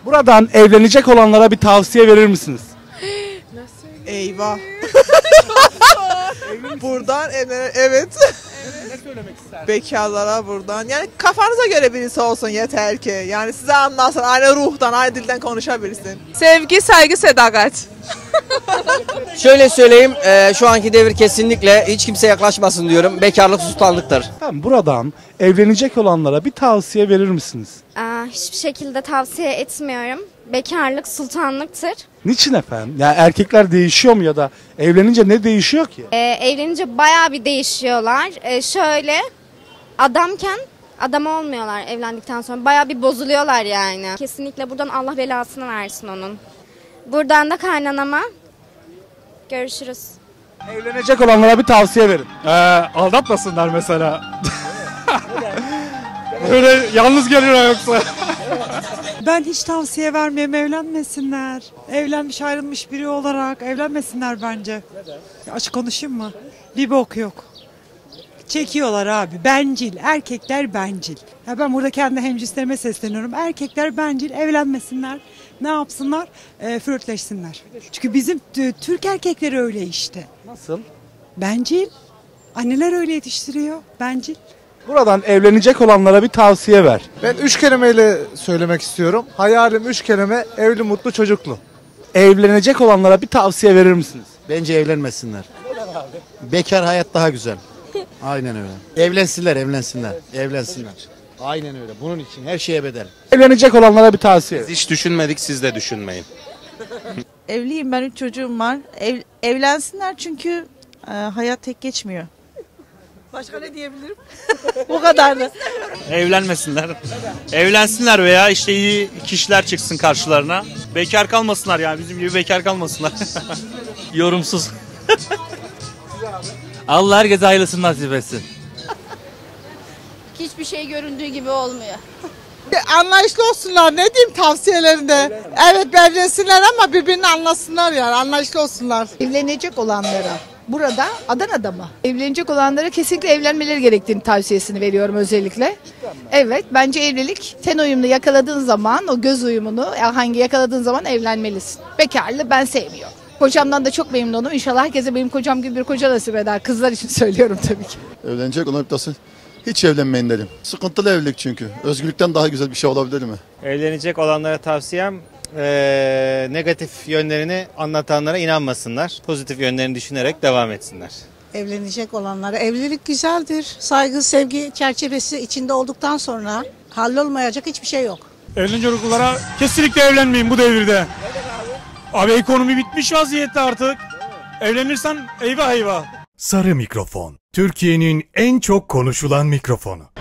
Buradan evlenecek olanlara bir tavsiye verir misiniz? Eyvah. Buradan evet. Ne söylemek istersiniz? Bekarlara buradan. Yani kafanıza göre birisi olsun yeter ki. Yani size anlasın. Aynı ruhtan, aynı dilden konuşabilsin. Sevgi, saygı, sadakat. Şöyle söyleyeyim, şu anki devir kesinlikle hiç kimse yaklaşmasın diyorum. Bekarlık sultanlıktır. Tamam, buradan evlenecek olanlara bir tavsiye verir misiniz? Hiçbir şekilde tavsiye etmiyorum. Bekarlık sultanlıktır. Niçin efendim? Yani erkekler değişiyor mu ya da evlenince ne değişiyor ki? Evlenince bayağı bir değişiyorlar. Şöyle adamken adam olmuyorlar evlendikten sonra. Bayağı bir bozuluyorlar yani. Kesinlikle buradan Allah belasını versin onun. Buradan da kaynanama görüşürüz. Evlenecek olanlara bir tavsiye verin. Aldatmasınlar mesela. Böyle yalnız geliyor yoksa. Ben hiç tavsiye vermeyeyim, evlenmesinler. Evlenmiş ayrılmış biri olarak evlenmesinler bence. Açık konuşayım mı? Bir bok yok. Çekiyorlar abi. Bencil. Erkekler bencil. Ya ben burada kendi hemcinslerime sesleniyorum. Erkekler bencil. Evlenmesinler. Ne yapsınlar? Flörtleşsinler. Çünkü bizim Türk erkekleri öyle işte. Nasıl? Bencil. Anneler öyle yetiştiriyor. Bencil. Buradan evlenecek olanlara bir tavsiye ver. Ben 3 kelimeyle söylemek istiyorum. Hayalim 3 kelime, evli, mutlu, çocuklu. Evlenecek olanlara bir tavsiye verir misiniz? Bence evlenmesinler. Bekar hayat daha güzel. Aynen öyle. Evlensinler. Aynen öyle. Bunun için her şeye bedel. Evlenecek olanlara bir tavsiye. Hiç düşünmedik, siz de düşünmeyin. Evliyim ben, 3 çocuğum var. Evlensinler çünkü hayat tek geçmiyor. Başka ne diyebilirim? Bu kadardı. Evlenmesinler. Evlensinler veya işte iyi kişiler çıksın karşılarına. Bekar kalmasınlar yani, bizim gibi bekar kalmasınlar. Yorumsuz. Allah herkese hayırlısını nasip etsin. Hiçbir şey göründüğü gibi olmuyor. Anlayışlı olsunlar, ne diyeyim tavsiyelerinde. Evet evlensinler ama birbirini anlasınlar yani, anlayışlı olsunlar. Evlenecek olanlara, burada Adana'da mı? Evlenecek olanlara kesinlikle evlenmeleri gerektiğini tavsiyesini veriyorum özellikle. Evet, bence evlilik ten uyumunu yakaladığın zaman, o göz uyumunu hangi yakaladığın zaman evlenmelisin. Bekarlığı ben sevmiyorum. Kocamdan da çok memnunum. İnşallah herkese benim kocam gibi bir koca nasip eder. Kızlar için söylüyorum tabii ki. Evlenecek olan hiç evlenmeyin derim. Sıkıntılı evlilik çünkü. Özgürlükten daha güzel bir şey olabilir mi? Evlenecek olanlara tavsiyem negatif yönlerini anlatanlara inanmasınlar. Pozitif yönlerini düşünerek devam etsinler. Evlenecek olanlara evlilik güzeldir. Saygı, sevgi çerçevesi içinde olduktan sonra hallolmayacak hiçbir şey yok. Evlenecek olanlara kesinlikle evlenmeyin bu devirde. Abi ekonomi bitmiş vaziyette artık. Evlenirsen eyvah eyvah. Sarı mikrofon. Türkiye'nin en çok konuşulan mikrofonu.